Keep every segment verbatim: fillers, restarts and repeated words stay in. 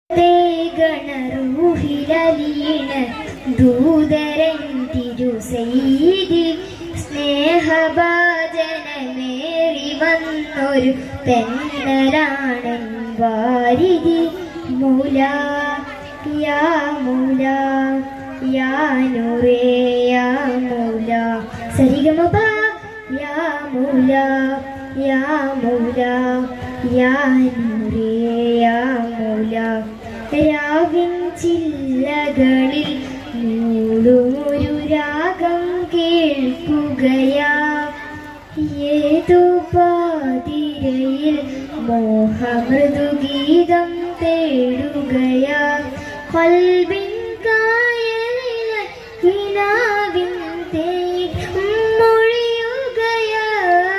ഗണറൂഹിലീന ദൂതരൻ തിരുസൈദി സ്നേഹഭാജനമേറി വന്നൊരു തെന്നലാണൻ വാരിധി മൂല യാ മൂല യാ നൂറേ യാ മൂല സരിഗമപ യാ മൂല യാ മൂല യാ നൂറേ യാ മൂല രാവിൻ ചില്ലകളിൽ മൂടുമൊരു രാഗം കേൾക്കുകയാ ഏതോ പാതിരയിൽ മോഹമൃദുഗീതം തേടുകയാ ഖൽബിൻ കായലിലെ കിനാവിൻ തേൻമൊഴിയുകയാ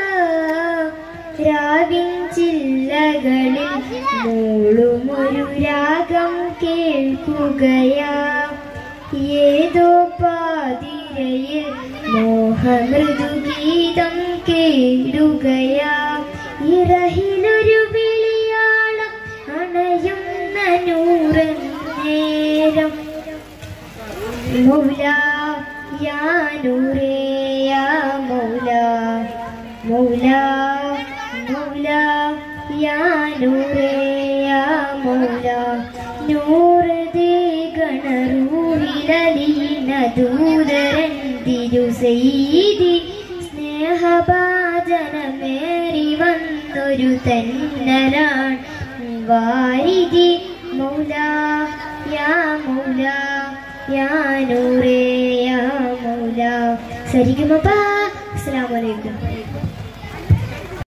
രാവിൻ ചില്ലകളിൽ മൂളുമൊരു രാഗം കേൾക്കുകയാ ഏതോ പാതിരയിൽ മോഹമൃദുഗീതം കേടുകയാ ഇറഹിലൊരു വിളിയാളം അണയുന്ന നൂറൻ നേരം മൗല യാ നൂറേ യാ മൗല മൗല മൗല യാ നൂറേ യാ മൗല നൂറദേ ഗണറൂഹിലീന ദൂതരൻ തിരുസൈദി സ്നേഹഭാജനമേറി വന്നൊരു തെന്നലാൺ വാരിധി മൗല യാ മൗല യാ നൂറേ യാ മൗല സരിഗമപ. അസ്സലാമു അലൈക്കും.